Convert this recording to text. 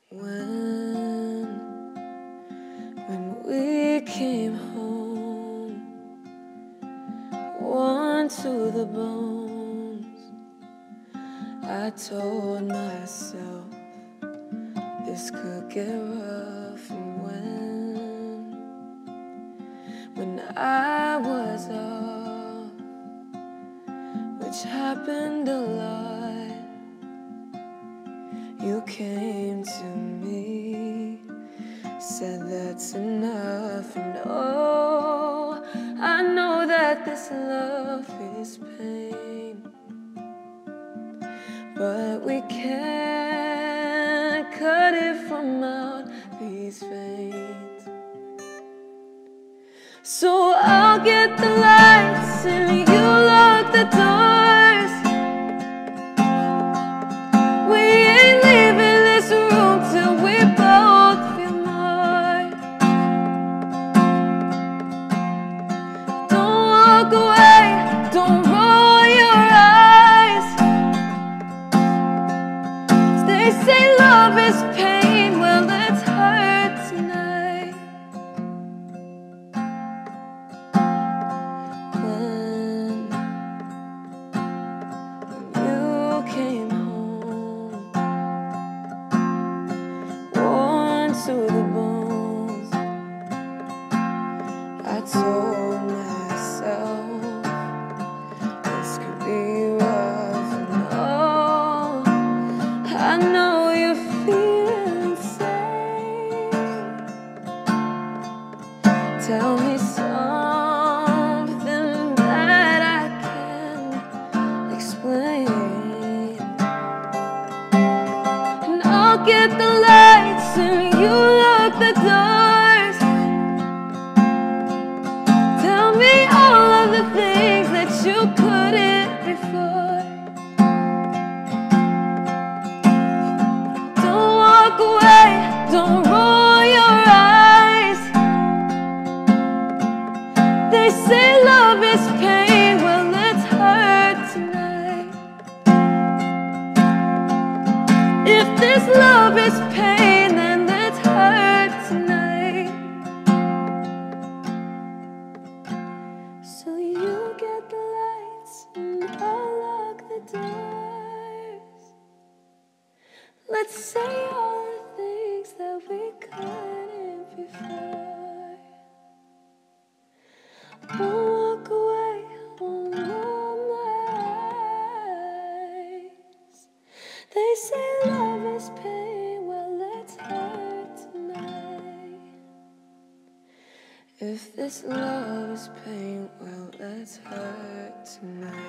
When we came home, worn to the bones, I told myself this could get rough. And when I was off, which happened a lot, you came to me, said that's enough. And oh, I know that this love is pain, but we can't cut it from out these veins. So I'll get the lights and you lock the doors. We ain't leaving this room till we both feel more. Don't walk away, don't roll your eyes. They say love is pain, well let's hurt tonight. When you came home, worn to the bones, I told myself this could be rough. And oh, I know you're feeling safe. Tell me something that I can explain, and I'll get the lights and you lock the doors. Tell me all of the things that you couldn't before. Don't walk away, don't roll your eyes. They say love is pain, well let's hurt tonight. If this love is pain, then let's hurt tonight. So you get the lights and I'll lock the doors. Let's say all the things that we couldn't before. Won't walk away, won't roll my eyes. They say love is pain, well let's hurt tonight. If this love is pain, well let's hurt tonight.